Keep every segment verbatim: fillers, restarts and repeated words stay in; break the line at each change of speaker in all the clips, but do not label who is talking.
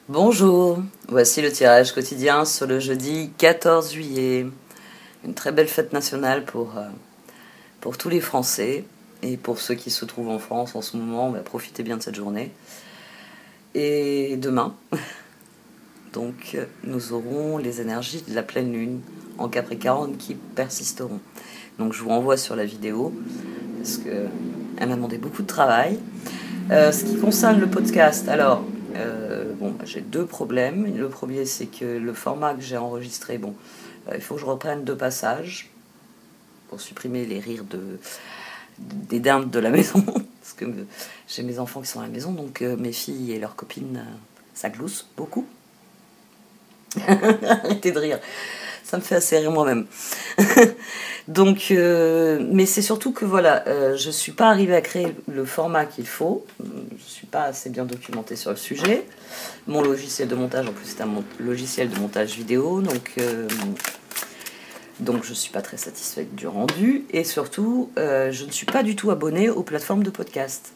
Bonjour, voici le tirage quotidien sur le jeudi quatorze juillet. Une très belle fête nationale pour, euh, pour tous les Français et pour ceux qui se trouvent en France en ce moment, bah, profitez bien de cette journée. Et demain, donc, nous aurons les énergies de la pleine lune en Capricorne qui persisteront. Donc je vous renvoie sur la vidéo parce qu'elle m'a demandé beaucoup de travail. Euh, ce qui concerne le podcast, alors, euh, bon, bah, j'ai deux problèmes. Le premier, c'est que le format que j'ai enregistré, bon, euh, il faut que je reprenne deux passages pour supprimer les rires de, des dindes de la maison. Parce que euh, j'ai mes enfants qui sont à la maison, donc euh, mes filles et leurs copines, euh, ça glousse beaucoup. Arrêtez de rire. Ça me fait assez rire moi-même. Donc, euh, mais c'est surtout que voilà, euh, je suis pas arrivée à créer le format qu'il faut. Je suis pas assez bien documentée sur le sujet. Mon logiciel de montage, en plus, c'est un mon- logiciel de montage vidéo, donc euh, donc je suis pas très satisfaite du rendu. Et surtout, euh, je ne suis pas du tout abonnée aux plateformes de podcast.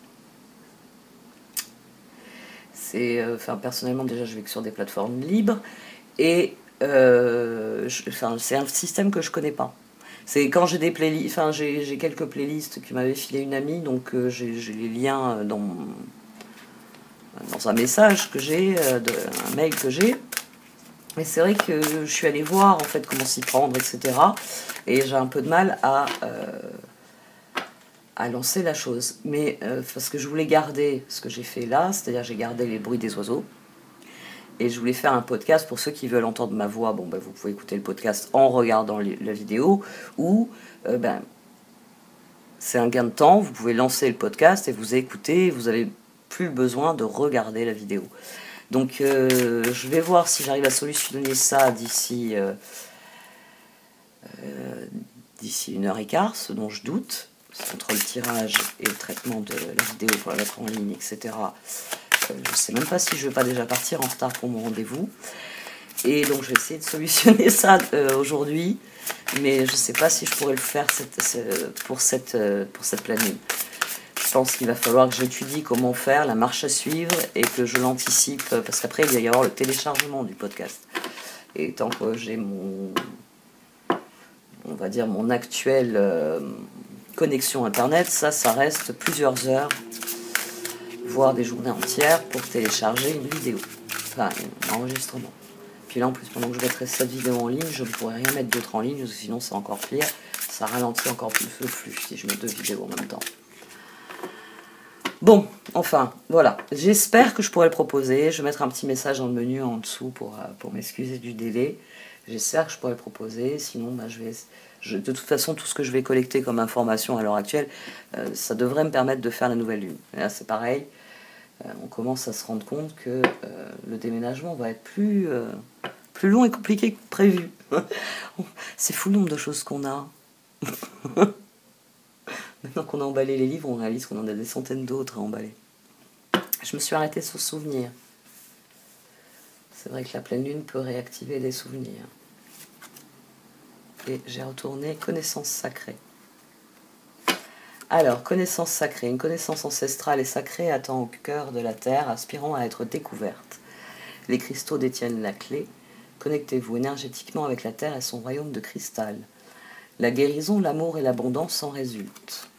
C'est, euh, enfin, personnellement, déjà, je vais que sur des plateformes libres et euh, je- enfin, c'est un système que je connais pas. C'est quand j'ai des playlists, enfin j'ai j'ai quelques playlists qui m'avait filé une amie, donc euh, j'ai j'ai les liens dans, mon- dans un message que j'ai, euh, de- un mail que j'ai. Mais c'est vrai que je suis allée voir en fait comment s'y prendre, et cetera. Et j'ai un peu de mal à, euh, à lancer la chose. Mais euh, parce que je voulais garder ce que j'ai fait là, c'est-à-dire j'ai gardé les bruits des oiseaux. Et je voulais faire un podcast pour ceux qui veulent entendre ma voix. Bon, ben, vous pouvez écouter le podcast en regardant les- la vidéo ou euh, ben, c'est un gain de temps. Vous pouvez lancer le podcast et vous écouter. Vous n'avez plus besoin de regarder la vidéo. Donc, euh, je vais voir si j'arrive à solutionner ça d'ici euh, euh, d'ici une heure et quart, ce dont je doute. Entre le tirage et le traitement de la vidéo pour la mettre en ligne, et cetera. Euh, je ne sais même pas si je ne vais pas déjà partir en retard pour mon rendez-vous. Et donc je vais essayer de solutionner ça euh, aujourd'hui, mais je ne sais pas si je pourrais le faire cette, cette, pour, cette, euh, pour cette planning. Je pense qu'il va falloir que j'étudie comment faire, la marche à suivre, et que je l'anticipe, parce qu'après il va y avoir le téléchargement du podcast. Et tant que j'ai mon, on va dire mon actuelle euh, connexion internet, ça, ça reste plusieurs heures, voire des journées entières pour télécharger une vidéo, enfin un enregistrement. Puis là, en plus, pendant que je mettrai cette vidéo en ligne, je ne pourrai rien mettre d'autre en ligne, parce que sinon c'est encore pire. Ça ralentit encore plus le flux si je mets deux vidéos en même temps. Bon, enfin, voilà. J'espère que je pourrai le proposer. Je vais mettre un petit message dans le menu en dessous pour, euh, pour m'excuser du délai. J'espère que je pourrai le proposer. Sinon, bah, je vais... Je, de toute façon, tout ce que je vais collecter comme information à l'heure actuelle, euh, ça devrait me permettre de faire la nouvelle lune. Et là, c'est pareil. Euh, on commence à se rendre compte que euh, le déménagement va être plus... Euh, plus long et compliqué que prévu. C'est fou le nombre de choses qu'on a. Maintenant qu'on a emballé les livres, on réalise qu'on en a des centaines d'autres à emballer. Je me suis arrêtée sur souvenirs. C'est vrai que la pleine lune peut réactiver des souvenirs. Et j'ai retourné connaissance sacrée. Alors, connaissance sacrée. Une connaissance ancestrale et sacrée attend au cœur de la terre, aspirant à être découverte. Les cristaux détiennent la clé. Connectez-vous énergétiquement avec la terre et son royaume de cristal. La guérison, l'amour et l'abondance en résultent.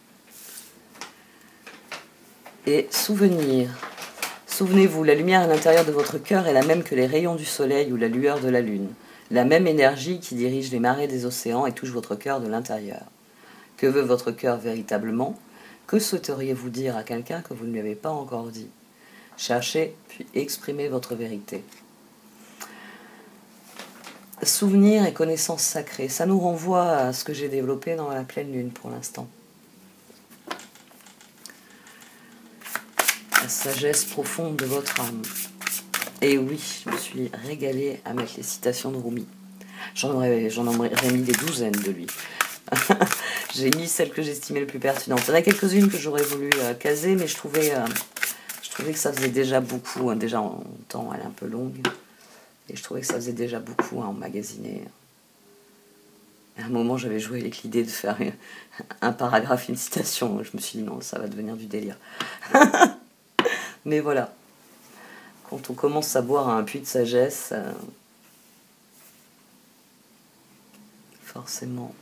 Et souvenir. Souvenez-vous, la lumière à l'intérieur de votre cœur est la même que les rayons du soleil ou la lueur de la lune. La même énergie qui dirige les marées des océans et touche votre cœur de l'intérieur. Que veut votre cœur véritablement? Que souhaiteriez-vous dire à quelqu'un que vous ne lui avez pas encore dit? Cherchez, puis exprimez votre vérité. Souvenir et connaissance sacrée, ça nous renvoie à ce que j'ai développé dans la pleine lune pour l'instant. La sagesse profonde de votre âme. Et oui, je me suis régalée à mettre les citations de Rumi. J'en aurais, j'en aurais mis des douzaines de lui. J'ai mis celles que j'estimais les plus pertinentes. Il y en a quelques-unes que j'aurais voulu euh, caser, mais je trouvais, euh, je trouvais que ça faisait déjà beaucoup. Hein, déjà en temps, elle est un peu longue. Et je trouvais que ça faisait déjà beaucoup à emmagasiner. À un moment, j'avais joué avec l'idée de faire un paragraphe, une citation. Je me suis dit non, ça va devenir du délire. Mais voilà. Quand on commence à boire un puits de sagesse, euh, forcément.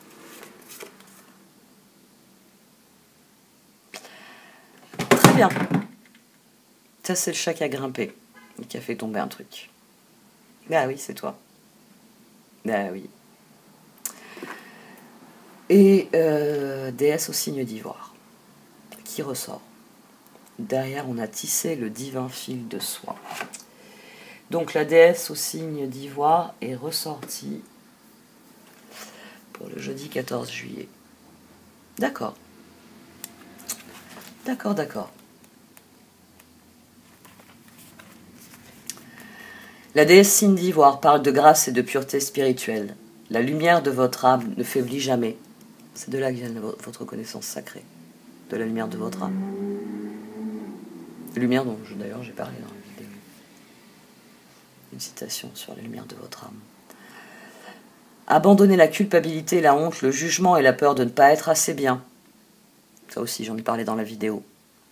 Très bien. Ça, c'est le chat qui a grimpé et qui a fait tomber un truc. Ah oui, c'est toi. Ah oui. Et euh, déesse au signe d'ivoire, qui ressort. Derrière, on a tissé le divin fil de soie. Donc la déesse au signe d'ivoire est ressortie pour le jeudi quatorze juillet. D'accord. D'accord, d'accord. La déesse signe d'ivoire parle de grâce et de pureté spirituelle. La lumière de votre âme ne faiblit jamais. C'est de là que vient votre connaissance sacrée, de la lumière de votre âme. Lumière dont d'ailleurs j'ai parlé dans la vidéo. Une citation sur la lumière de votre âme. Abandonnez la culpabilité, la honte, le jugement et la peur de ne pas être assez bien. Ça aussi, j'en ai parlé dans la vidéo.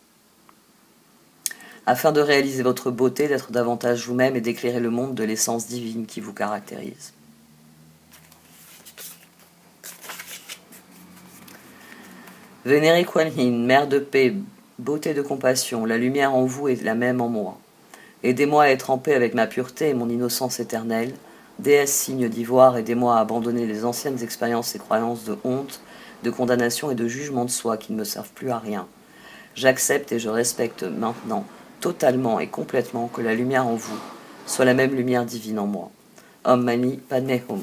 Afin de réaliser votre beauté, d'être davantage vous-même et d'éclairer le monde de l'essence divine qui vous caractérise. Vénérez Kuan Yin, mère de paix, beauté de compassion, la lumière en vous est la même en moi. Aidez-moi à être en paix avec ma pureté et mon innocence éternelle. Déesse signe d'ivoire, aidez-moi à abandonner les anciennes expériences et croyances de honte, de condamnation et de jugement de soi qui ne me servent plus à rien. J'accepte et je respecte maintenant, totalement et complètement, que la lumière en vous soit la même lumière divine en moi. Om Mani Padme Hum.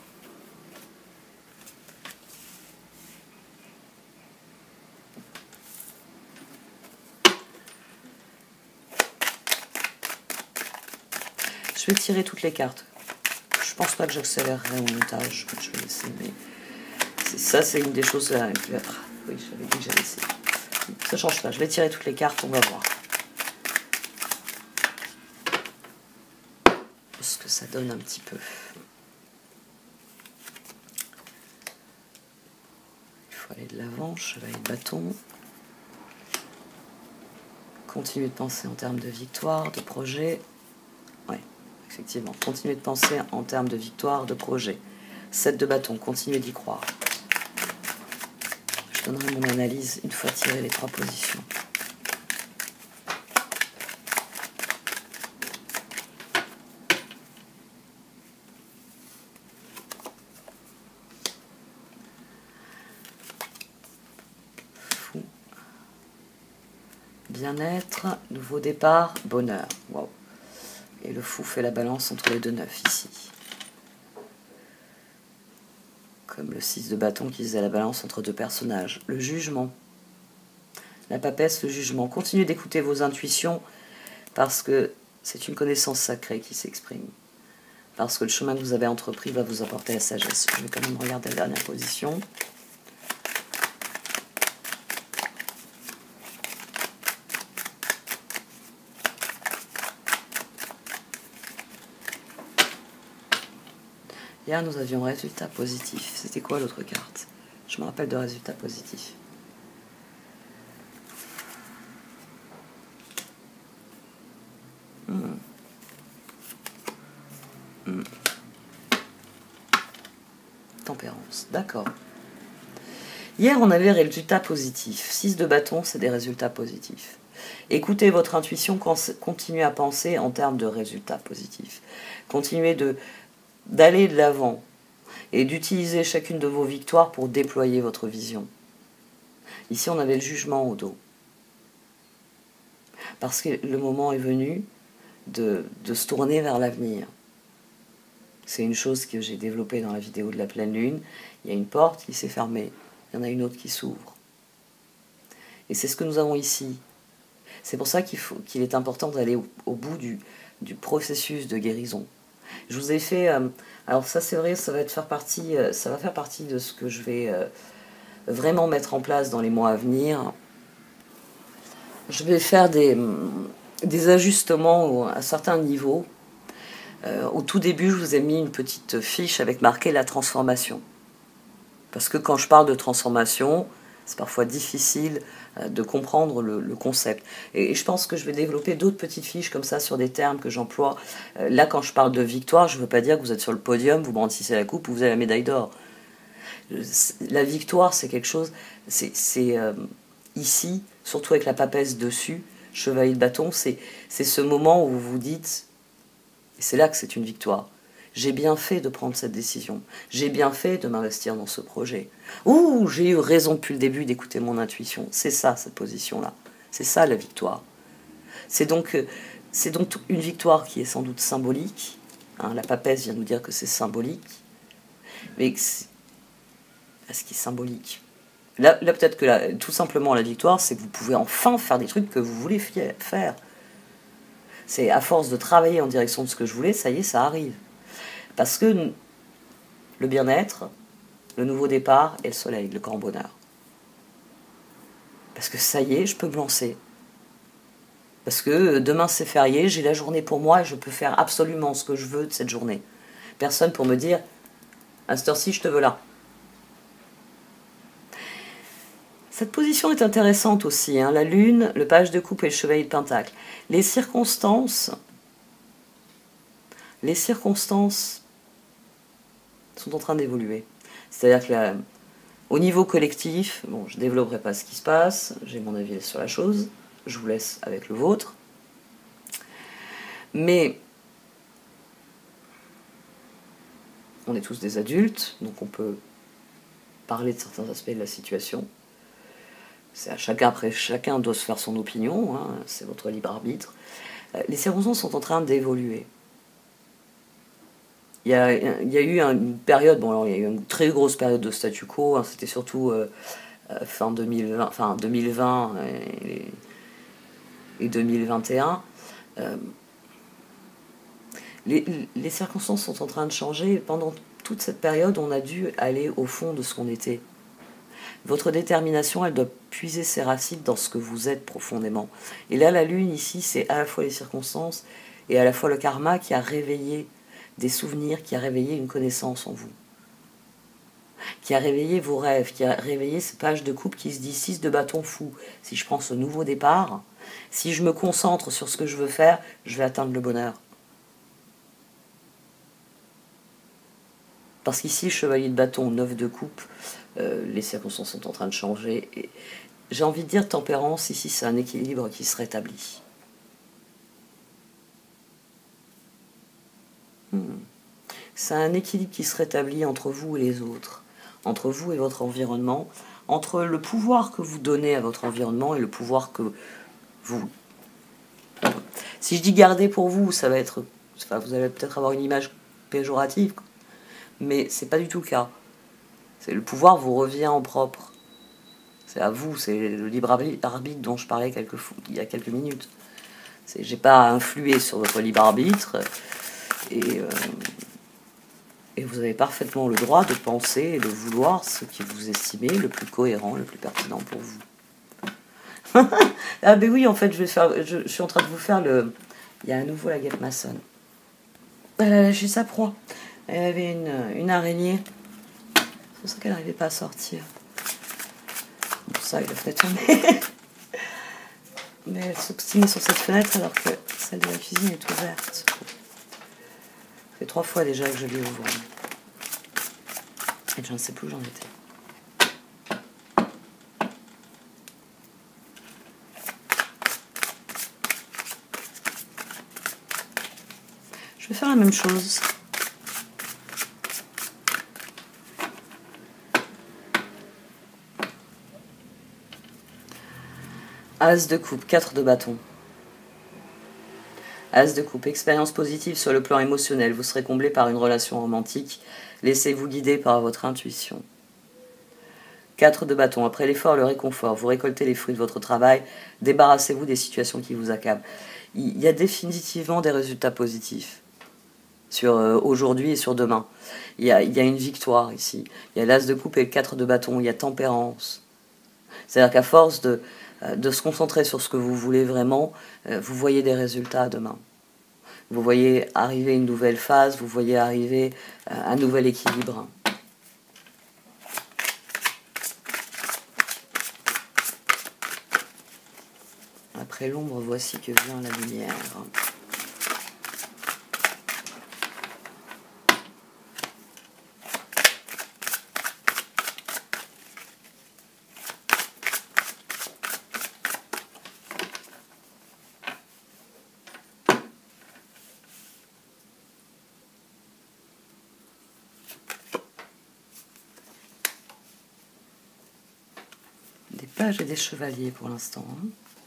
Je vais tirer toutes les cartes. Je pense pas que j'accélérerai mon montage. Je vais laisser, mais ça, c'est une des choses. Là, qui va... Oui, j'avais dit que j'allais essayer. Ça change pas. Je vais tirer toutes les cartes, on va voir. Ce que ça donne un petit peu. Il faut aller de l'avant. Chevalier de bâton. Continuez de penser en termes de victoire, de projet. Ouais. Effectivement, continuez de penser en termes de victoire, de projet. sept de bâton, continuez d'y croire. Je donnerai mon analyse une fois tiré les trois positions. Fou. Bien-être, nouveau départ, bonheur. Wow. Et le fou fait la balance entre les deux neufs ici. Comme le six de bâton qui faisait la balance entre deux personnages. Le jugement. La papesse, le jugement. Continuez d'écouter vos intuitions parce que c'est une connaissance sacrée qui s'exprime. Parce que le chemin que vous avez entrepris va vous apporter la sagesse. Je vais quand même regarder la dernière position. Hier, nous avions résultat positif. C'était quoi l'autre carte? Je me rappelle de résultat positif. Hmm. Hmm. Tempérance, d'accord. Hier, on avait résultat positif. six de bâton, c'est des résultats positifs. Écoutez votre intuition, continuez à penser en termes de résultats positifs. Continuez de... d'aller de l'avant et d'utiliser chacune de vos victoires pour déployer votre vision. Ici, on avait le jugement au dos. Parce que le moment est venu de, de se tourner vers l'avenir. C'est une chose que j'ai développée dans la vidéo de la pleine lune. Il y a une porte qui s'est fermée, il y en a une autre qui s'ouvre. Et c'est ce que nous avons ici. C'est pour ça qu'il faut, qu'il est important d'aller au, au bout du, du processus de guérison. Je vous ai fait... Euh, alors ça c'est vrai, ça va, être faire partie, euh, ça va faire partie de ce que je vais euh, vraiment mettre en place dans les mois à venir. Je vais faire des, des ajustements à certains niveaux. Euh, au tout début, je vous ai mis une petite fiche avec marqué la transformation. Parce que quand je parle de transformation, C'est parfois difficile de comprendre le, le concept. Et, et je pense que je vais développer d'autres petites fiches comme ça sur des termes que j'emploie. Là, quand je parle de victoire, je ne veux pas dire que vous êtes sur le podium, vous brandissez la coupe ou vous avez la médaille d'or. La victoire, c'est quelque chose... C'est euh, ici, surtout avec la papesse dessus, chevalier de bâton, c'est ce moment où vous vous dites... Et c'est là que c'est une victoire. J'ai bien fait de prendre cette décision. J'ai bien fait de m'investir dans ce projet. Ouh, j'ai eu raison depuis le début d'écouter mon intuition. C'est ça, cette position-là. C'est ça, la victoire. C'est donc, c'est donc une victoire qui est sans doute symbolique. Hein, la papesse vient nous dire que c'est symbolique. Mais ce qui est symbolique. Là, là peut-être que la, tout simplement la victoire, c'est que vous pouvez enfin faire des trucs que vous voulez faire. C'est à force de travailler en direction de ce que je voulais, ça y est, ça arrive. Parce que le bien-être, le nouveau départ et le soleil, le grand bonheur. Parce que ça y est, je peux me lancer. Parce que demain c'est férié, j'ai la journée pour moi et je peux faire absolument ce que je veux de cette journée. Personne pour me dire, à cette heure-ci, je te veux là. Cette position est intéressante aussi, hein. La lune, le page de coupe et le chevalier de pentacle. Les circonstances, les circonstances sont en train d'évoluer. C'est-à-dire que là, au niveau collectif, bon, je ne développerai pas ce qui se passe, j'ai mon avis sur la chose, je vous laisse avec le vôtre. Mais on est tous des adultes, donc on peut parler de certains aspects de la situation. C'est à chacun, après chacun doit se faire son opinion, hein, c'est votre libre arbitre. Les circonstances sont en train d'évoluer. Il y, a, il y a eu une période, bon alors il y a eu une très grosse période de statu quo, hein, c'était surtout euh, fin deux mille vingt, enfin deux mille vingt et, et deux mille vingt et un. Euh, les, les circonstances sont en train de changer, et pendant toute cette période, on a dû aller au fond de ce qu'on était. Votre détermination, elle doit puiser ses racines dans ce que vous êtes profondément. Et là, la lune, ici, c'est à la fois les circonstances et à la fois le karma qui a réveillé des souvenirs, qui a réveillé une connaissance en vous. Qui a réveillé vos rêves, qui a réveillé ces pages de coupe qui se dit six de bâton fou. Si je prends ce nouveau départ, si je me concentre sur ce que je veux faire, je vais atteindre le bonheur. Parce qu'ici, chevalier de bâton, neuf de coupe, euh, les circonstances sont en train de changer. Et j'ai envie de dire tempérance, ici, c'est un équilibre qui se rétablit. Hmm. C'est un équilibre qui se rétablit entre vous et les autres, entre vous et votre environnement, entre le pouvoir que vous donnez à votre environnement et le pouvoir que vous... Si je dis garder pour vous, ça va être... Enfin, vous allez peut-être avoir une image péjorative, mais c'est pas du tout le cas. C'est le pouvoir vous revient en propre. C'est à vous, c'est le libre arbitre dont je parlais quelques, il y a quelques minutes. J'ai pas à influer sur votre libre arbitre et... Euh, Et vous avez parfaitement le droit de penser et de vouloir ce que vous estimez le plus cohérent, le plus pertinent pour vous. Ah ben oui, en fait, je, vais faire, je, je suis en train de vous faire le... Il y a à nouveau la guêpe maçonne. Elle a lâché sa proie. Elle avait une, une araignée. C'est pour ça qu'elle n'arrivait pas à sortir. Pour ça, il a fait tourner. Mais elle s'obstinait sur cette fenêtre alors que celle de la cuisine est ouverte. Ça fait trois fois déjà que je l'ai ouvert. Et je ne sais plus où j'en étais. Je vais faire la même chose. As de coupe, quatre de bâton. As de coupe, expérience positive sur le plan émotionnel. Vous serez comblé par une relation romantique. Laissez-vous guider par votre intuition. quatre de bâton, après l'effort, le réconfort. Vous récoltez les fruits de votre travail. Débarrassez-vous des situations qui vous accablent. Il y a définitivement des résultats positifs sur euh, aujourd'hui et sur demain. Il y a, il y a une victoire ici. Il y a l'as de coupe et le quatre de bâton. Il y a tempérance. C'est-à-dire qu'à force de... de se concentrer sur ce que vous voulez vraiment, vous voyez des résultats demain. Vous voyez arriver une nouvelle phase, vous voyez arriver un nouvel équilibre. Après l'ombre, voici que vient la lumière. Des pages et des chevaliers pour l'instant. Hein.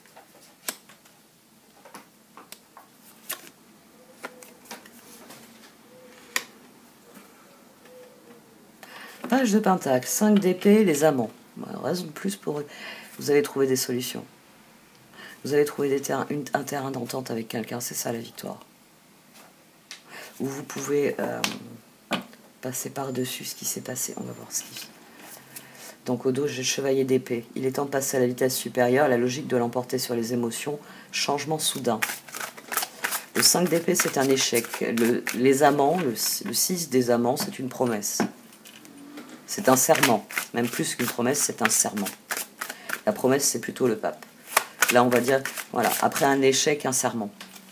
Page de pentacle, cinq d'épée, les amants. Raison de plus pour eux. Vous allez trouver des solutions. Vous allez trouver des terrains, une, un terrain d'entente avec quelqu'un, c'est ça la victoire. Où vous pouvez euh, passer par-dessus ce qui s'est passé. On va voir ce qui... Donc au dos, j'ai le chevalier d'épée. Il est temps de passer à la vitesse supérieure. La logique de l'emporter sur les émotions. Changement soudain. Le cinq d'épée, c'est un échec. Le, les amants, le, le six des amants, c'est une promesse. C'est un serment. Même plus qu'une promesse, c'est un serment. La promesse, c'est plutôt le pape. Là, on va dire, voilà, après un échec, un serment.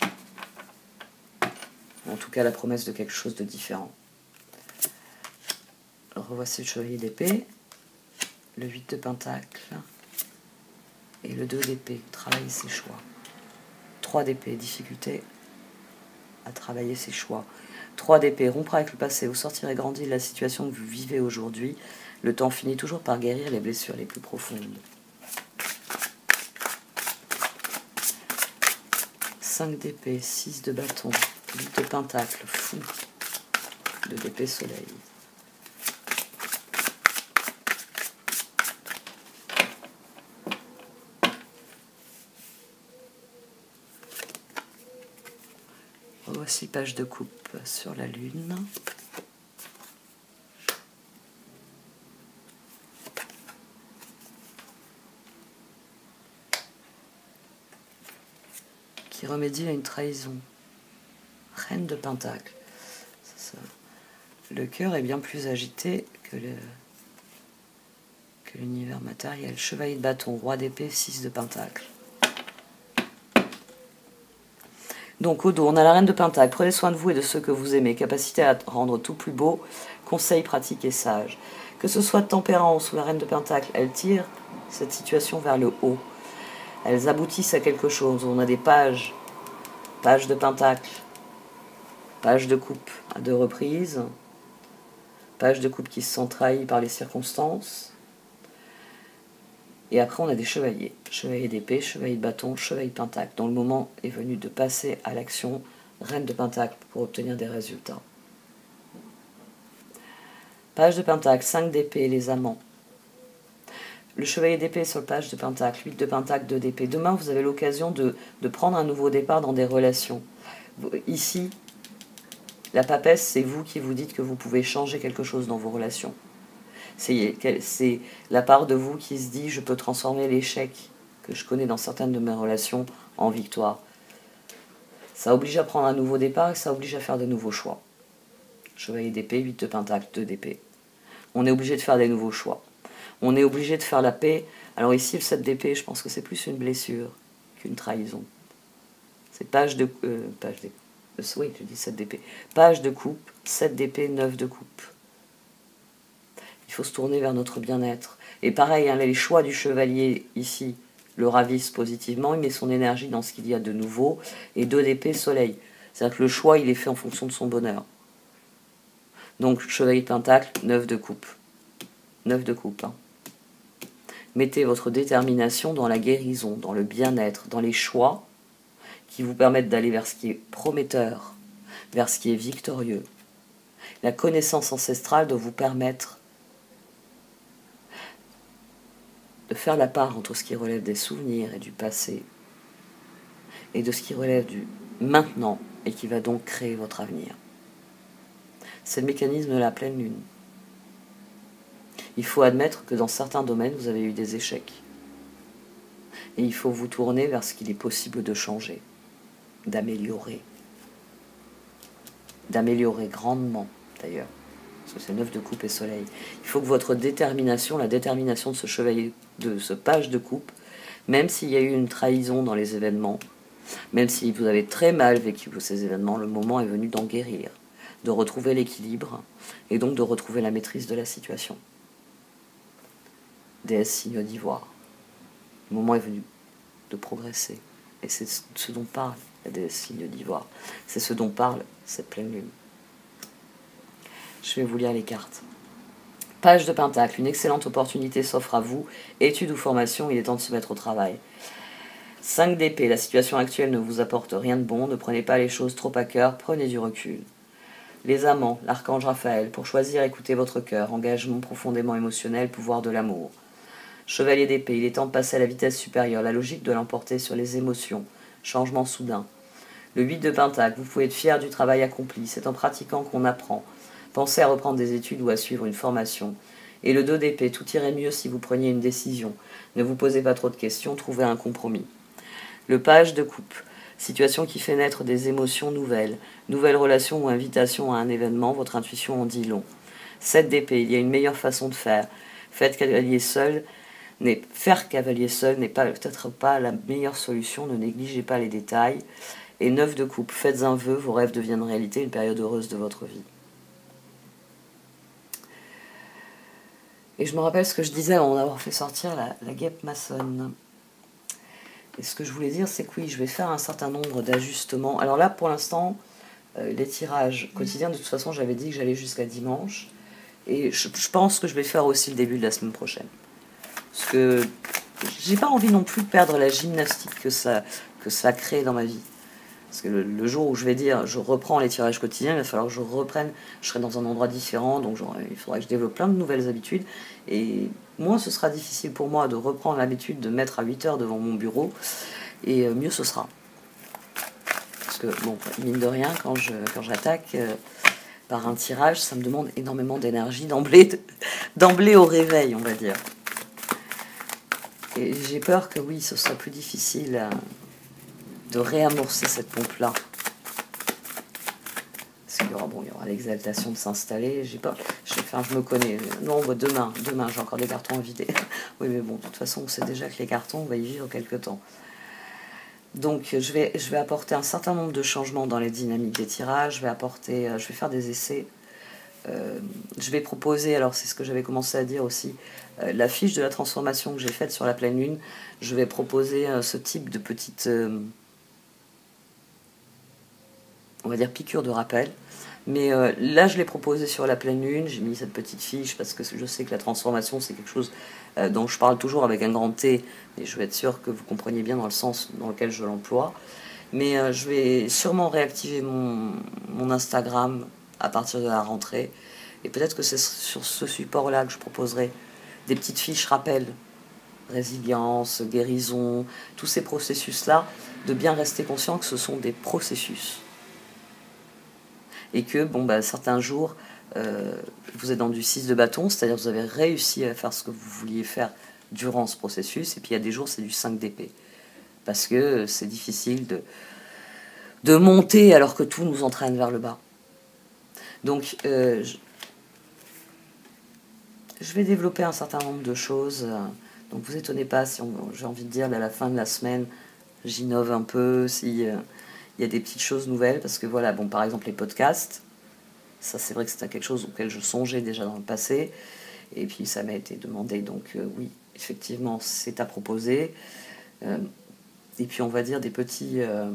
En tout cas, la promesse de quelque chose de différent. Revoici le chevalier d'épée. Le huit de pentacle. Et le deux d'épée. Travailler ses choix. trois d'épée. Difficulté à travailler ses choix. trois d'épée. Rompre avec le passé. Vous sortirez grandi de la situation que vous vivez aujourd'hui. Le temps finit toujours par guérir les blessures les plus profondes. cinq d'épée, six de bâton, huit de pentacle, fou, deux d'épée, soleil. Voici page de coupe sur la lune. Qui remédie à une trahison. Reine de pentacle. Ça. Le cœur est bien plus agité que le que l'univers matériel. Chevalier de bâton, roi d'épée, six de pentacle. Donc au dos, on a la reine de pentacle. Prenez soin de vous et de ceux que vous aimez. Capacité à rendre tout plus beau. Conseil pratique et sage. Que ce soit tempérance ou la reine de pentacle, elle tire cette situation vers le haut. Elles aboutissent à quelque chose. On a des pages, pages de pentacle, pages de coupe à deux reprises, pages de coupe qui se sont trahies par les circonstances. Et après, on a des chevaliers. Chevalier d'épée, chevalier de bâton, chevalier de pentacle. Dont le moment est venu de passer à l'action, reine de pentacle, pour obtenir des résultats. Page de pentacle, cinq d'épée, les amants. Le chevalier d'épée sur le page de pentacle, huit de pentacle, deux d'épée. Demain, vous avez l'occasion de, de prendre un nouveau départ dans des relations. Ici, la papesse, c'est vous qui vous dites que vous pouvez changer quelque chose dans vos relations. C'est la part de vous qui se dit « je peux transformer l'échec que je connais dans certaines de mes relations en victoire ». Ça oblige à prendre un nouveau départ et ça oblige à faire de nouveaux choix. Chevalier d'épée, huit de pentacle, deux d'épée. On est obligé de faire des nouveaux choix. On est obligé de faire la paix. Alors ici, le sept d'épée, je pense que c'est plus une blessure qu'une trahison. C'est page de... Euh, page d'épée. Euh, oui, je dis sept d'épée. Page de coupe, sept d'épée, neuf de coupe. Il faut se tourner vers notre bien-être. Et pareil, hein, les choix du chevalier ici le ravissent positivement. Il met son énergie dans ce qu'il y a de nouveau. Et deux d'épée, soleil. C'est-à-dire que le choix, il est fait en fonction de son bonheur. Donc, chevalier de pentacle, neuf de coupe. neuf de coupe, hein. Mettez votre détermination dans la guérison, dans le bien-être, dans les choix qui vous permettent d'aller vers ce qui est prometteur, vers ce qui est victorieux. La connaissance ancestrale doit vous permettre de faire la part entre ce qui relève des souvenirs et du passé et de ce qui relève du maintenant et qui va donc créer votre avenir. C'est le mécanisme de la pleine lune. Il faut admettre que dans certains domaines, vous avez eu des échecs. Et il faut vous tourner vers ce qu'il est possible de changer, d'améliorer. D'améliorer grandement, d'ailleurs. Parce que c'est neuf de coupe et soleil. Il faut que votre détermination, la détermination de ce chevalier, de ce page de coupe, même s'il y a eu une trahison dans les événements, même si vous avez très mal vécu ces événements, le moment est venu d'en guérir, de retrouver l'équilibre et donc de retrouver la maîtrise de la situation. Déesse signe d'ivoire. Le moment est venu de progresser. Et c'est ce dont parle la déesse signe d'ivoire. C'est ce dont parle cette pleine lune. Je vais vous lire les cartes. Page de Pentacle, une excellente opportunité s'offre à vous. Études ou formation, il est temps de se mettre au travail. cinq d'épée, la situation actuelle ne vous apporte rien de bon, ne prenez pas les choses trop à cœur, prenez du recul. Les amants, l'archange Raphaël, pour choisir, écoutez votre cœur, engagement profondément émotionnel, pouvoir de l'amour. Chevalier d'épée, il est temps de passer à la vitesse supérieure, la logique de l'emporter sur les émotions, changement soudain. Le huit de Pentacle, vous pouvez être fier du travail accompli, c'est en pratiquant qu'on apprend. Pensez à reprendre des études ou à suivre une formation. Et le deux d'épée, tout irait mieux si vous preniez une décision. Ne vous posez pas trop de questions, trouvez un compromis. Le page de coupe, situation qui fait naître des émotions nouvelles, nouvelle relation ou invitation à un événement, votre intuition en dit long. sept d'épée, il y a une meilleure façon de faire. Faites cavalier seul, faire cavalier seul n'est pas, peut-être pas la meilleure solution, ne négligez pas les détails. Et neuf de coupe, faites un vœu, vos rêves deviennent réalité, une période heureuse de votre vie. Et je me rappelle ce que je disais avant d'avoir fait sortir la, la guêpe maçonne. Et ce que je voulais dire, c'est que oui, je vais faire un certain nombre d'ajustements. Alors là, pour l'instant, euh, les tirages quotidiens, de toute façon, j'avais dit que j'allais jusqu'à dimanche. Et je, je pense que je vais faire aussi le début de la semaine prochaine. Parce que j'ai pas envie non plus de perdre la gymnastique que ça, que ça crée dans ma vie. Parce que le, le jour où je vais dire je reprends les tirages quotidiens, il va falloir que je reprenne, je serai dans un endroit différent, donc genre, il faudra que je développe plein de nouvelles habitudes. Et moins ce sera difficile pour moi de reprendre l'habitude de mettre à huit heures devant mon bureau, et mieux ce sera. Parce que, bon, mine de rien, quand, je, quand j'attaque euh, par un tirage, ça me demande énormément d'énergie d'emblée, d'emblée au réveil, on va dire. Et j'ai peur que oui, ce sera plus difficile à de réamorcer cette pompe-là. Parce qu'il y aura, bon, il y aura l'exaltation de s'installer. J'ai pas, je, enfin, je me connais. Non, bah, demain, demain, j'ai encore des cartons à vider. Oui, mais bon, de toute façon, on sait déjà que les cartons, on va y vivre quelque temps. Donc, je vais, je vais apporter un certain nombre de changements dans les dynamiques des tirages. Je vais apporter, je vais faire des essais. Euh, je vais proposer, alors c'est ce que j'avais commencé à dire aussi, euh, la fiche de la transformation que j'ai faite sur la pleine lune. Je vais proposer euh, ce type de petite euh, on va dire piqûre de rappel. Mais euh, là, je l'ai proposé sur la pleine lune. J'ai mis cette petite fiche parce que je sais que la transformation, c'est quelque chose euh, dont je parle toujours avec un grand T. Et je vais être sûr que vous compreniez bien dans le sens dans lequel je l'emploie. Mais euh, je vais sûrement réactiver mon, mon Instagram à partir de la rentrée. Et peut-être que c'est sur ce support-là que je proposerai des petites fiches rappel. Résilience, guérison, tous ces processus-là, de bien rester conscient que ce sont des processus. Et que, bon, bah, certains jours, euh, vous êtes dans du six de bâton, c'est-à-dire que vous avez réussi à faire ce que vous vouliez faire durant ce processus, et puis il y a des jours, c'est du cinq d'épée. Parce que c'est difficile de, de monter alors que tout nous entraîne vers le bas. Donc, euh, je, je vais développer un certain nombre de choses. Donc, vous étonnez pas si, on, j'ai envie de dire, à la fin de la semaine, j'innove un peu, si... Euh, il y a des petites choses nouvelles, parce que voilà, bon, par exemple les podcasts, ça c'est vrai que c'était quelque chose auquel je songeais déjà dans le passé, et puis ça m'a été demandé, donc euh, oui, effectivement, c'est à proposer. Euh, et puis on va dire des petits, euh,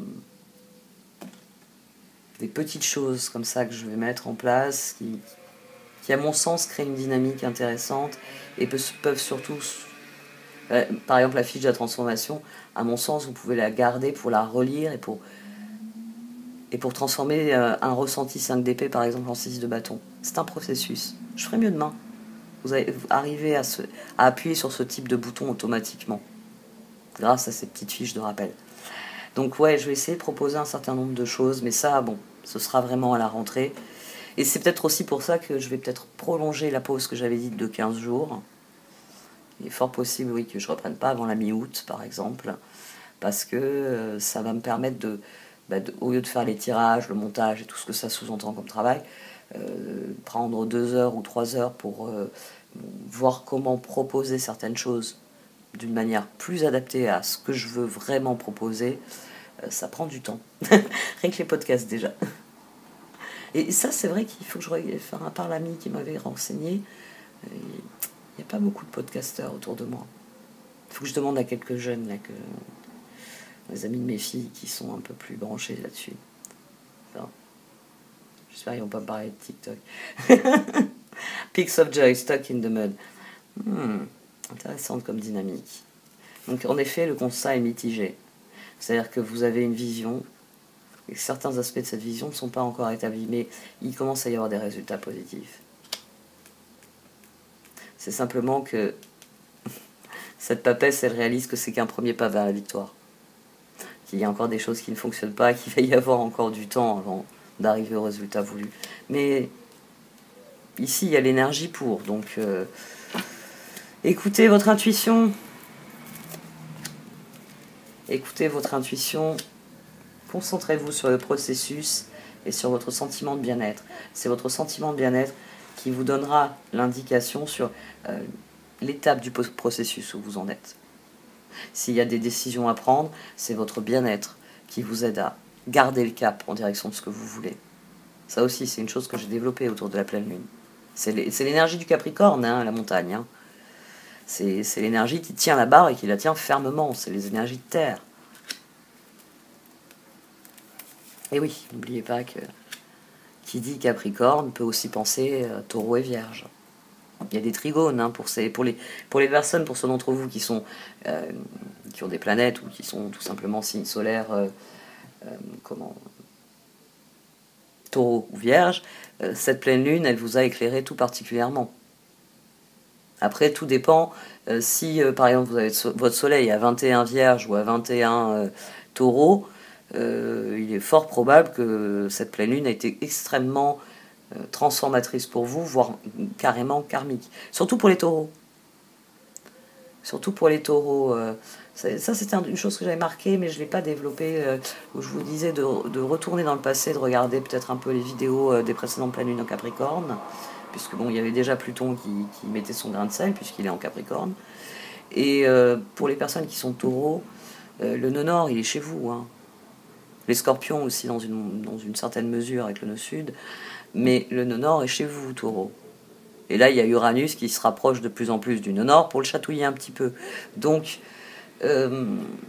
des petites choses comme ça que je vais mettre en place, qui, qui à mon sens créent une dynamique intéressante, et peuvent, peuvent surtout, euh, par exemple la fiche de la transformation, à mon sens, vous pouvez la garder pour la relire et pour et pour transformer euh, un ressenti cinq d'épée par exemple en six de bâton. C'est un processus. Je ferai mieux demain. Vous allez arriver à, se, à appuyer sur ce type de bouton automatiquement grâce à ces petites fiches de rappel. Donc ouais, je vais essayer de proposer un certain nombre de choses, mais ça, bon, ce sera vraiment à la rentrée. Et c'est peut-être aussi pour ça que je vais peut-être prolonger la pause que j'avais dite de quinze jours. Il est fort possible, oui, que je ne reprenne pas avant la mi-août, par exemple, parce que euh, ça va me permettre de Bah de, au lieu de faire les tirages, le montage et tout ce que ça sous-entend comme travail, euh, prendre deux heures ou trois heures pour euh, voir comment proposer certaines choses d'une manière plus adaptée à ce que je veux vraiment proposer, euh, ça prend du temps. Rien que les podcasts déjà. Et ça, c'est vrai qu'il faut que je regarde, enfin, à part l'ami qui m'avait renseigné, il n'y a pas beaucoup de podcasteurs autour de moi. Il faut que je demande à quelques jeunes, là, que, les amis de mes filles qui sont un peu plus branchés là-dessus. Enfin, j'espère qu'ils vont pas me parler de TikTok. Pics of Joy, Stuck in the Mud. Hmm, intéressante comme dynamique. Donc en effet, le constat est mitigé. C'est-à-dire que vous avez une vision, et certains aspects de cette vision ne sont pas encore établis, mais il commence à y avoir des résultats positifs. C'est simplement que cette papesse, elle réalise que c'est qu'un premier pas vers la victoire. Qu'il y a encore des choses qui ne fonctionnent pas, qu'il va y avoir encore du temps avant d'arriver au résultat voulu. Mais ici, il y a l'énergie pour, donc euh, écoutez votre intuition. Écoutez votre intuition, concentrez-vous sur le processus et sur votre sentiment de bien-être. C'est votre sentiment de bien-être qui vous donnera l'indication sur euh, l'étape du processus où vous en êtes. S'il y a des décisions à prendre, c'est votre bien-être qui vous aide à garder le cap en direction de ce que vous voulez. Ça aussi, c'est une chose que j'ai développée autour de la pleine lune. C'est l'énergie du Capricorne, hein, la montagne. Hein. C'est l'énergie qui tient la barre et qui la tient fermement. C'est les énergies de terre. Et oui, n'oubliez pas que qui dit Capricorne peut aussi penser euh, Taureau et Vierge. Il y a des trigones hein, pour, ces, pour, les, pour les personnes, pour ceux d'entre vous qui, sont, euh, qui ont des planètes ou qui sont tout simplement signes solaires, euh, euh, comment, Taureau ou Vierge. Euh, cette pleine lune, elle vous a éclairé tout particulièrement. Après, tout dépend. Euh, si, euh, par exemple, vous avez so votre soleil à vingt et un Vierge ou à vingt et un euh, Taureau, euh, il est fort probable que cette pleine lune a été extrêmement euh, transformatrice pour vous, voire carrément karmique. Surtout pour les taureaux. Surtout pour les taureaux. Euh, ça, c'était une chose que j'avais marquée, mais je ne l'ai pas développée. Euh, où je vous disais de, de retourner dans le passé, de regarder peut-être un peu les vidéos euh, des précédentes pleines lunes en Capricorne. Puisque bon, il y avait déjà Pluton qui, qui mettait son grain de sel, puisqu'il est en Capricorne. Et euh, pour les personnes qui sont taureaux, euh, le nœud nord, il est chez vous. Hein. Les scorpions aussi, dans une, dans une certaine mesure, avec le nœud sud. Mais le nœud nord est chez vous, taureau. Et là, il y a Uranus qui se rapproche de plus en plus du nœud nord pour le chatouiller un petit peu. Donc, euh,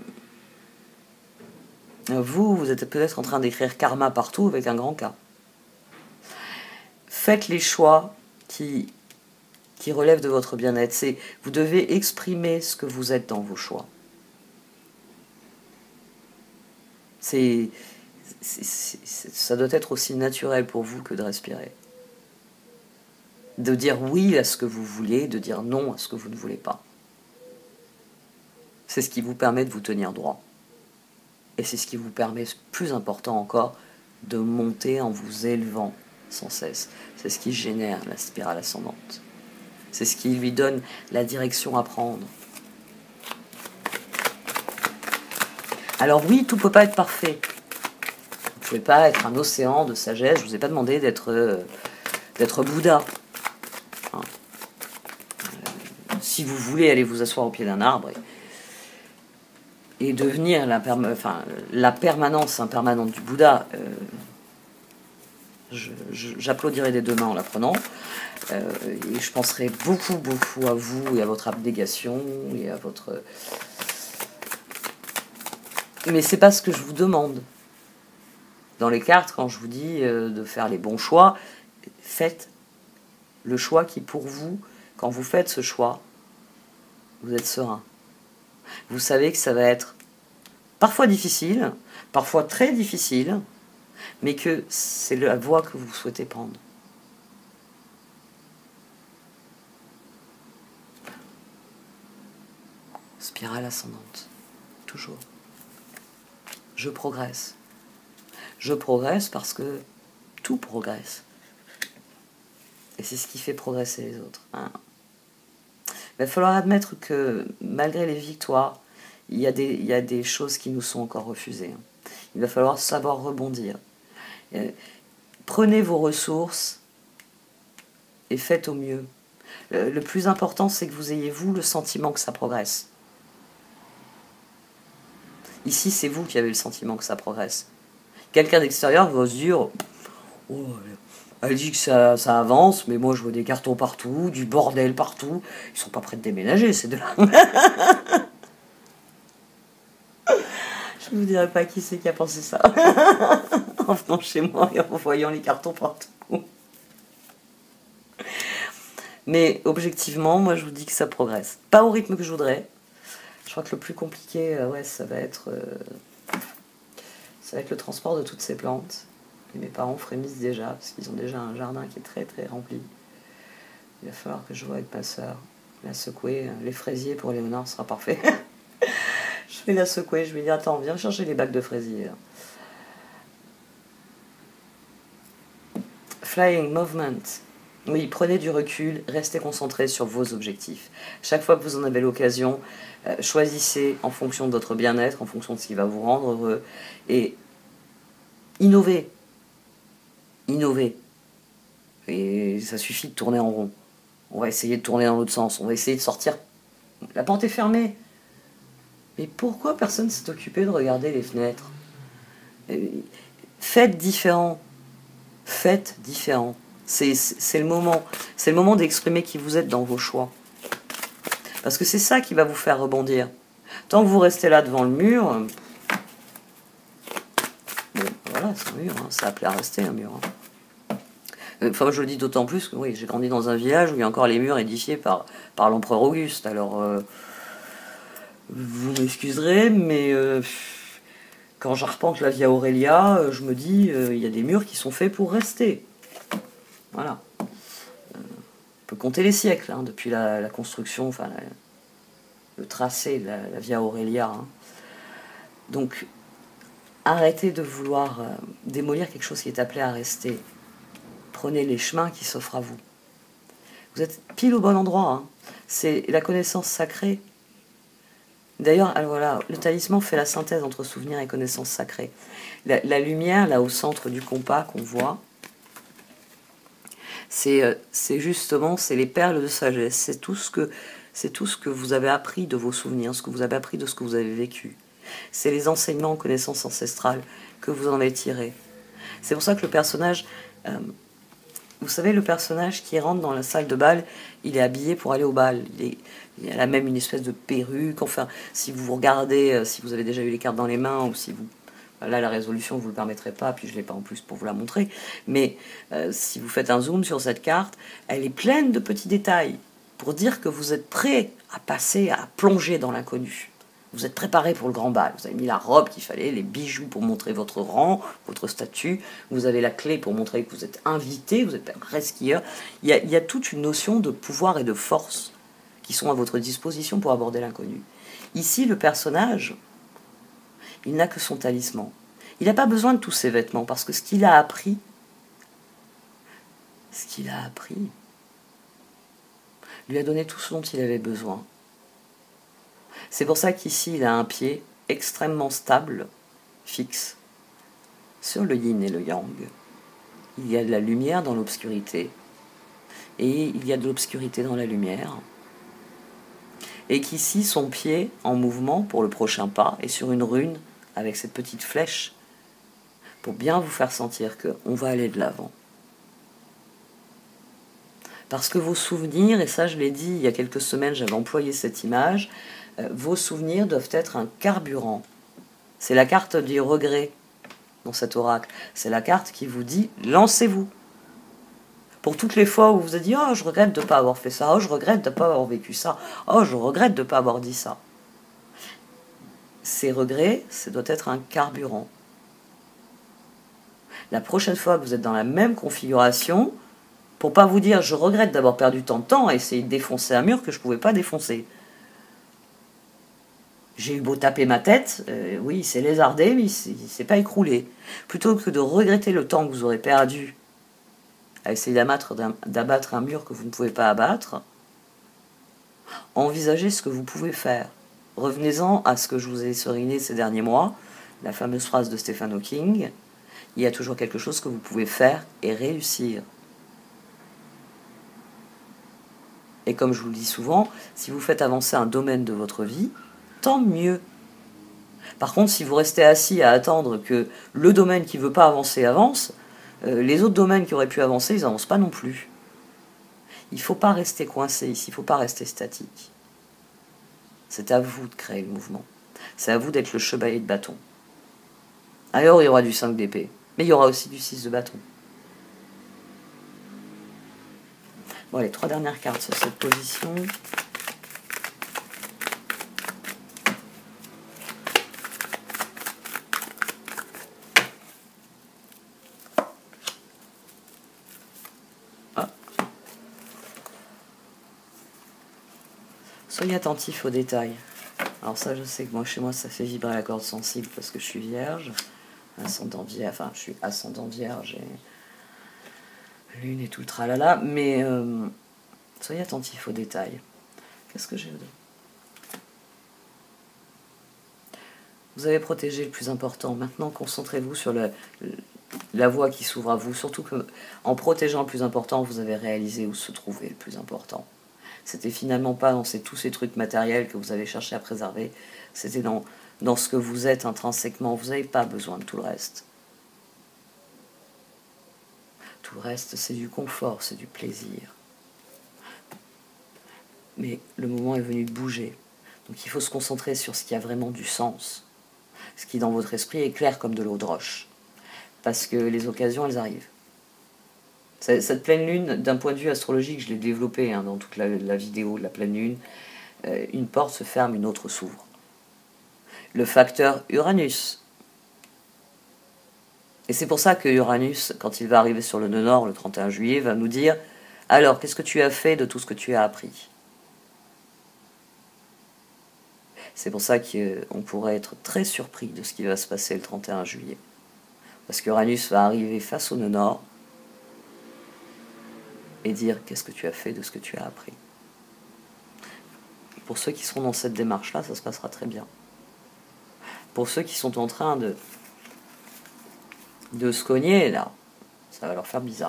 vous, vous êtes peut-être en train d'écrire karma partout avec un grand K. Faites les choix qui, qui relèvent de votre bien-être. C'est, vous devez exprimer ce que vous êtes dans vos choix. C'est, c'est, c'est, ça doit être aussi naturel pour vous que de respirer. De dire oui à ce que vous voulez, de dire non à ce que vous ne voulez pas. C'est ce qui vous permet de vous tenir droit. Et c'est ce qui vous permet, plus important encore, de monter en vous élevant sans cesse. C'est ce qui génère la spirale ascendante. C'est ce qui lui donne la direction à prendre. Alors oui, tout ne peut pas être parfait. Vous ne pouvez pas être un océan de sagesse. Je ne vous ai pas demandé d'être euh, d'être Bouddha. Hein. Euh, si vous voulez aller vous asseoir au pied d'un arbre et, et devenir la, perma enfin, la permanence impermanente du Bouddha, euh, j'applaudirai des deux mains en l'apprenant. Euh, et je penserai beaucoup, beaucoup à vous et à votre abnégation et à votre... Mais c'est pas ce que je vous demande. Dans les cartes, quand je vous dis euh, de faire les bons choix, faites le choix qui, pour vous, quand vous faites ce choix, vous êtes serein. Vous savez que ça va être parfois difficile, parfois très difficile, mais que c'est la voie que vous souhaitez prendre. Spirale ascendante, toujours. Je progresse. Je progresse parce que tout progresse. Et c'est ce qui fait progresser les autres. Hein. Il va falloir admettre que malgré les victoires, il y a des, il y a des choses qui nous sont encore refusées. Il va falloir savoir rebondir. Et prenez vos ressources et faites au mieux. Le, le plus important, c'est que vous ayez, vous, le sentiment que ça progresse. Ici, c'est vous qui avez le sentiment que ça progresse. Quelqu'un d'extérieur va se dire oh, elle dit que ça, ça avance, mais moi je vois des cartons partout, du bordel partout. Ils sont pas prêts de déménager, ces deux-là. Je ne vous dirai pas qui c'est qui a pensé ça. En venant chez moi et en voyant les cartons partout. Mais objectivement, moi je vous dis que ça progresse. Pas au rythme que je voudrais. Je crois que le plus compliqué, euh, ouais, ça va être, euh, ça va être le transport de toutes ces plantes. Et mes parents frémissent déjà, parce qu'ils ont déjà un jardin qui est très très rempli. Il va falloir que je vois avec ma soeur la secouer. Les fraisiers pour Léonard sera parfait. Je vais la secouer, je vais dire attends, viens chercher les bacs de fraisiers. Flying movement. Oui, prenez du recul, restez concentré sur vos objectifs. Chaque fois que vous en avez l'occasion, euh, choisissez en fonction de votre bien-être, en fonction de ce qui va vous rendre heureux, et innovez. Innovez. Et ça suffit de tourner en rond. On va essayer de tourner dans l'autre sens, on va essayer de sortir. La porte est fermée. Mais pourquoi personne s'est occupé de regarder les fenêtres? Faites différent. Faites différent. C'est, c'est le moment, c'est le moment d'exprimer qui vous êtes dans vos choix. Parce que c'est ça qui va vous faire rebondir. Tant que vous restez là devant le mur, bon, voilà, c'est un mur, hein, ça a appelé à rester un mur. Hein. Enfin, je le dis d'autant plus que oui, j'ai grandi dans un village où il y a encore les murs édifiés par, par l'empereur Auguste. Alors, euh, vous m'excuserez, mais euh, quand j'arpente la Via Aurelia, je me dis, euh, il y a des murs qui sont faits pour rester. Voilà. Euh, on peut compter les siècles, hein, depuis la, la construction, enfin la, le tracé de la, la Via Aurelia. Hein. Donc, arrêtez de vouloir euh, démolir quelque chose qui est appelé à rester. Prenez les chemins qui s'offrent à vous. Vous êtes pile au bon endroit. Hein. C'est la connaissance sacrée. D'ailleurs, voilà, le talisman fait la synthèse entre souvenir et connaissance sacrée. La, la lumière, là, au centre du compas qu'on voit, c'est, c'est justement, c'est les perles de sagesse. C'est tout ce que, c'est tout ce que vous avez appris de vos souvenirs, ce que vous avez appris de ce que vous avez vécu. C'est les enseignements en connaissance ancestrale que vous en avez tirés. C'est pour ça que le personnage... Euh, Vous savez, le personnage qui rentre dans la salle de bal, il est habillé pour aller au bal. Il, est, il a même une espèce de perruque. Enfin, si vous regardez, si vous avez déjà eu les cartes dans les mains, ou si vous... Là, la résolution ne vous le permettrait pas, puis je ne l'ai pas en plus pour vous la montrer. Mais euh, si vous faites un zoom sur cette carte, elle est pleine de petits détails pour dire que vous êtes prêt à passer, à plonger dans l'inconnu. Vous êtes préparé pour le grand bal. Vous avez mis la robe qu'il fallait, les bijoux pour montrer votre rang, votre statut. Vous avez la clé pour montrer que vous êtes invité, vous êtes un vrai skieur. Il y a, il y a toute une notion de pouvoir et de force qui sont à votre disposition pour aborder l'inconnu. Ici, le personnage, il n'a que son talisman. Il n'a pas besoin de tous ses vêtements parce que ce qu'il a appris, ce qu'il a appris, lui a donné tout ce dont il avait besoin. C'est pour ça qu'ici, il a un pied extrêmement stable, fixe, sur le yin et le yang. Il y a de la lumière dans l'obscurité, et il y a de l'obscurité dans la lumière. Et qu'ici, son pied, en mouvement pour le prochain pas, est sur une rune, avec cette petite flèche, pour bien vous faire sentir qu'on va aller de l'avant. Parce que vos souvenirs, et ça je l'ai dit il y a quelques semaines, j'avais employé cette image, euh, vos souvenirs doivent être un carburant. C'est la carte du regret dans cet oracle. C'est la carte qui vous dit « lancez-vous ». Pour toutes les fois où vous vous dites « oh, je regrette de ne pas avoir fait ça, oh, je regrette de ne pas avoir vécu ça, oh, je regrette de ne pas avoir dit ça ». Ces regrets, ça doit être un carburant. La prochaine fois que vous êtes dans la même configuration, pour pas vous dire, je regrette d'avoir perdu tant de temps à essayer de défoncer un mur que je ne pouvais pas défoncer. J'ai eu beau taper ma tête, euh, oui, c'est lézardé, mais il ne s'est pas écroulé. Plutôt que de regretter le temps que vous aurez perdu à essayer d'abattre un mur que vous ne pouvez pas abattre, envisagez ce que vous pouvez faire. Revenez-en à ce que je vous ai seriné ces derniers mois, la fameuse phrase de Stephen Hawking, il y a toujours quelque chose que vous pouvez faire et réussir. Et comme je vous le dis souvent, si vous faites avancer un domaine de votre vie, tant mieux. Par contre, si vous restez assis à attendre que le domaine qui ne veut pas avancer avance, euh, les autres domaines qui auraient pu avancer, ils n'avancent pas non plus. Il ne faut pas rester coincé ici, il ne faut pas rester statique. C'est à vous de créer le mouvement. C'est à vous d'être le chevalier de bâton. Alors, il y aura du cinq d'épée, mais il y aura aussi du six de bâton. Bon, les trois dernières cartes sur cette position. Ah. Soyez attentifs aux détails. Alors ça, je sais que moi, chez moi, ça fait vibrer la corde sensible parce que je suis vierge. Ascendant vierge, enfin, je suis ascendant vierge et lune et tout le tralala. Mais euh, soyez attentifs aux détails. Qu'est-ce que j'ai dedans? Vous avez protégé le plus important. Maintenant, concentrez-vous sur la, la voie qui s'ouvre à vous. Surtout qu'en protégeant le plus important, vous avez réalisé où se trouvait le plus important. C'était finalement pas dans ces, tous ces trucs matériels que vous avez cherché à préserver. C'était dans, dans ce que vous êtes intrinsèquement. Vous n'avez pas besoin de tout le reste. Tout le reste, c'est du confort, c'est du plaisir. Mais le moment est venu de bouger. Donc il faut se concentrer sur ce qui a vraiment du sens. Ce qui, dans votre esprit, est clair comme de l'eau de roche. Parce que les occasions, elles arrivent. Cette pleine lune, d'un point de vue astrologique, je l'ai développé hein, dans toute la, la vidéo de la pleine lune, euh, une porte se ferme, une autre s'ouvre. Le facteur Uranus. Et c'est pour ça que Uranus, quand il va arriver sur le nœud nord le trente et un juillet, va nous dire « Alors, qu'est-ce que tu as fait de tout ce que tu as appris ?» C'est pour ça qu'on pourrait être très surpris de ce qui va se passer le trente et un juillet. Parce qu'Uranus va arriver face au nœud nord, et dire qu'est-ce que tu as fait de ce que tu as appris. Pour ceux qui seront dans cette démarche-là, ça se passera très bien. Pour ceux qui sont en train de, de se cogner, là, ça va leur faire bizarre.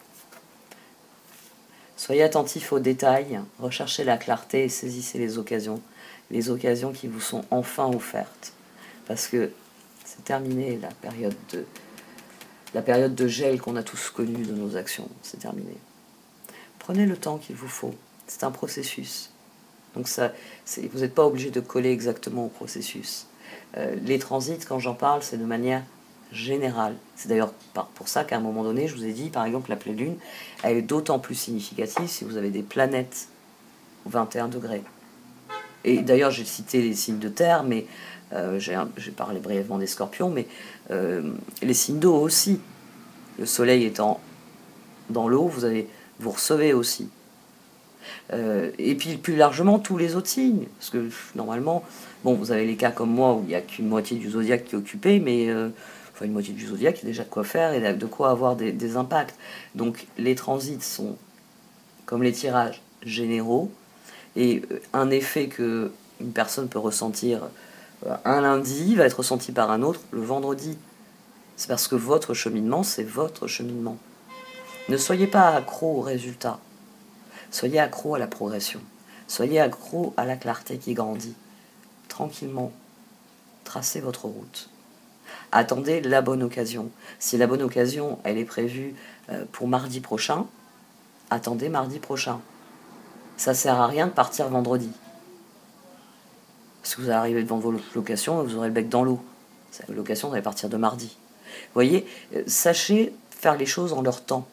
Soyez attentifs aux détails, recherchez la clarté et saisissez les occasions, les occasions qui vous sont enfin offertes. Parce que c'est terminé la période de, la période de gel qu'on a tous connue de nos actions, c'est terminé. Prenez le temps qu'il vous faut. C'est un processus. Donc ça, vous n'êtes pas obligé de coller exactement au processus. Euh, les transits, quand j'en parle, c'est de manière générale. C'est d'ailleurs pour ça qu'à un moment donné, je vous ai dit, par exemple, la pleine lune, elle est d'autant plus significative si vous avez des planètes au vingt et un degrés. Et d'ailleurs, j'ai cité les signes de terre, mais euh, j'ai parlé brièvement des scorpions, mais euh, les signes d'eau aussi. Le soleil étant dans l'eau, vous avez... vous recevez aussi. Euh, et puis plus largement tous les autres signes. Parce que normalement, bon, vous avez les cas comme moi où il n'y a qu'une moitié du zodiaque qui est occupée, mais euh, enfin une moitié du zodiaque, il y a déjà de quoi faire et de quoi avoir des, des impacts. Donc les transits sont comme les tirages généraux, et un effet que une personne peut ressentir un lundi va être ressenti par un autre le vendredi. C'est parce que votre cheminement, c'est votre cheminement. Ne soyez pas accro aux résultats. Soyez accro à la progression. Soyez accro à la clarté qui grandit. Tranquillement, tracez votre route. Attendez la bonne occasion. Si la bonne occasion, elle est prévue pour mardi prochain, attendez mardi prochain. Ça ne sert à rien de partir vendredi. Si vous arrivez devant vos locations, vous aurez le bec dans l'eau. La location, vous allez partir de mardi. Vous voyez, sachez faire les choses en leur temps.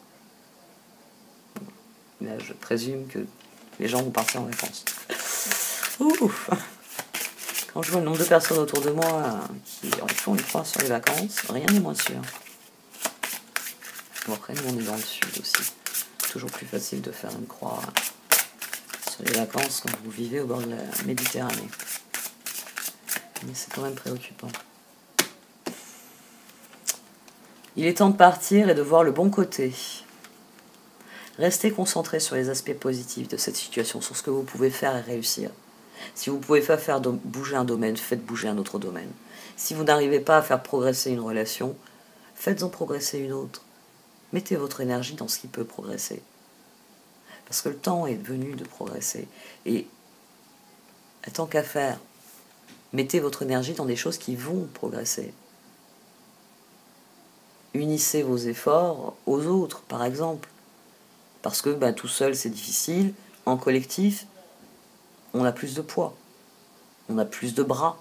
Là, je présume que les gens vont partir en vacances. Ouh. Quand je vois le nombre de personnes autour de moi qui font une croix sur les vacances, rien n'est moins sûr. Bon, après, nous, on est dans le sud aussi. Toujours plus facile de faire une croix sur les vacances quand vous vivez au bord de la Méditerranée. Mais c'est quand même préoccupant. Il est temps de partir et de voir le bon côté. Restez concentré sur les aspects positifs de cette situation, sur ce que vous pouvez faire et réussir. Si vous ne pouvez pas faire bouger un domaine, faites bouger un autre domaine. Si vous n'arrivez pas à faire progresser une relation, faites-en progresser une autre. Mettez votre énergie dans ce qui peut progresser. Parce que le temps est venu de progresser. Et tant qu'à faire, Mettez votre énergie dans des choses qui vont progresser. Unissez vos efforts aux autres, par exemple. Parce que ben, tout seul, c'est difficile. En collectif, on a plus de poids. On a plus de bras.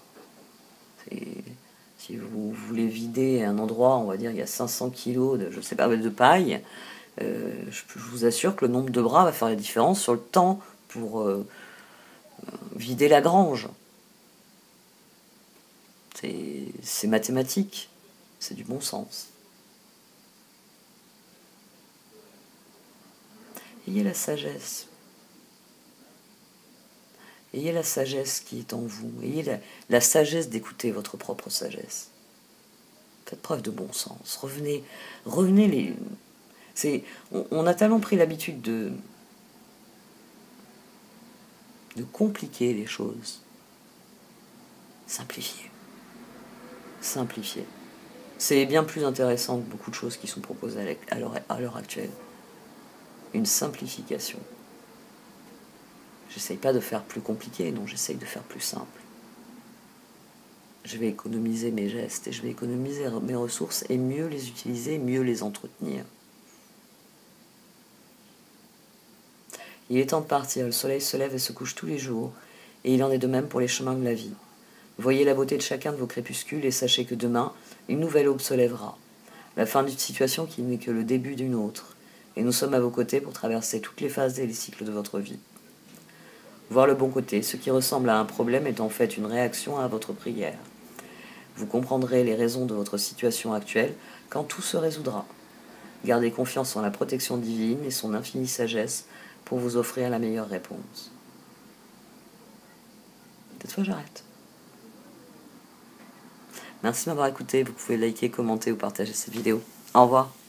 Si vous voulez vider un endroit, on va dire, il y a cinq cents kilos de, je sais pas, de paille, euh, je, je vous assure que le nombre de bras va faire la différence sur le temps pour euh, vider la grange. C'est mathématique. C'est du bon sens. Ayez la sagesse. Ayez la sagesse qui est en vous. Ayez la, la sagesse d'écouter votre propre sagesse. Faites preuve de bon sens. Revenez, revenez les. C'est, on, on a tellement pris l'habitude de de compliquer les choses. Simplifiez. Simplifiez. C'est bien plus intéressant que beaucoup de choses qui sont proposées à l'heure actuelle. Une simplification. J'essaye pas de faire plus compliqué, non, j'essaye de faire plus simple. Je vais économiser mes gestes et je vais économiser mes ressources et mieux les utiliser, mieux les entretenir. Il est temps de partir, le soleil se lève et se couche tous les jours, et il en est de même pour les chemins de la vie. Voyez la beauté de chacun de vos crépuscules et sachez que demain, une nouvelle aube se lèvera. La fin d'une situation qui n'est que le début d'une autre, et nous sommes à vos côtés pour traverser toutes les phases et les cycles de votre vie. Voir le bon côté, ce qui ressemble à un problème est en fait une réaction à votre prière. Vous comprendrez les raisons de votre situation actuelle quand tout se résoudra. Gardez confiance en la protection divine et son infinie sagesse pour vous offrir la meilleure réponse. Cette fois, j'arrête. Merci de m'avoir écouté. Vous pouvez liker, commenter ou partager cette vidéo. Au revoir.